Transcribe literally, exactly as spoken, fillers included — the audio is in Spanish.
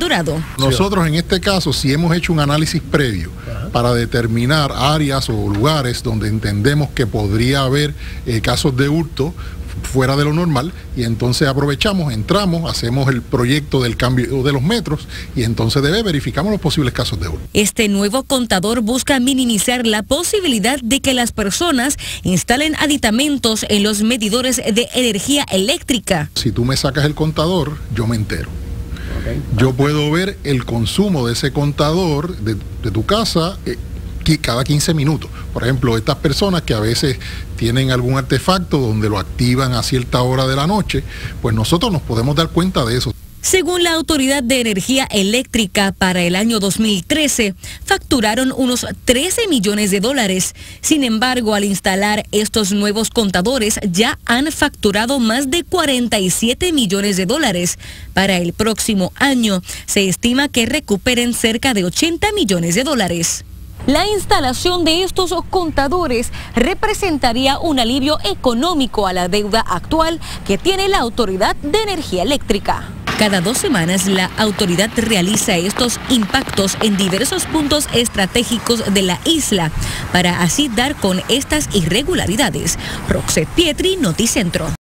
Dorado. Nosotros en este caso sí hemos hecho un análisis previo para determinar áreas o lugares donde entendemos que podría haber eh, casos de hurto fuera de lo normal, y entonces aprovechamos, entramos, hacemos el proyecto del cambio de los metros y entonces debe verificamos los posibles casos de hurto. Este nuevo contador busca minimizar la posibilidad de que las personas instalen aditamentos en los medidores de energía eléctrica. Si tú me sacas el contador, yo me entero. Yo puedo ver el consumo de ese contador de, de tu casa eh, cada quince minutos. Por ejemplo, estas personas que a veces tienen algún artefacto donde lo activan a cierta hora de la noche, pues nosotros nos podemos dar cuenta de eso. Según la Autoridad de Energía Eléctrica, para el año dos mil trece, facturaron unos trece millones de dólares. Sin embargo, al instalar estos nuevos contadores, ya han facturado más de cuarenta y siete millones de dólares. Para el próximo año, se estima que recuperen cerca de ochenta millones de dólares. La instalación de estos contadores representaría un alivio económico a la deuda actual que tiene la Autoridad de Energía Eléctrica. Cada dos semanas, la autoridad realiza estos impactos en diversos puntos estratégicos de la isla para así dar con estas irregularidades. Roxette Pietri, Noticentro.